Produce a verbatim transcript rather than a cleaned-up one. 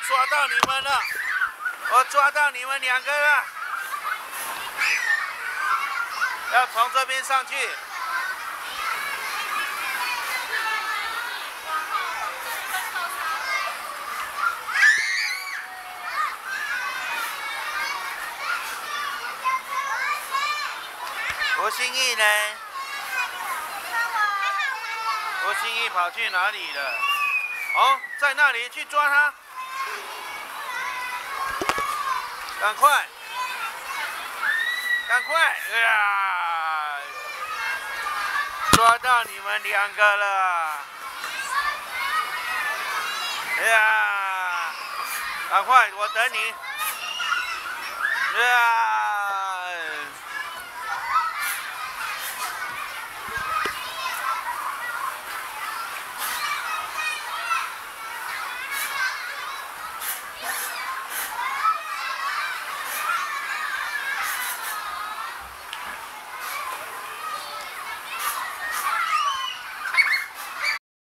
抓到你们了！我抓到你们两个了！要从这边上去。吴心义呢？吴心义跑去哪里了？哦，在那里，去抓他！赶快！赶快！哎呀，抓到你们两个了！哎呀，赶快，我等你！哎呀。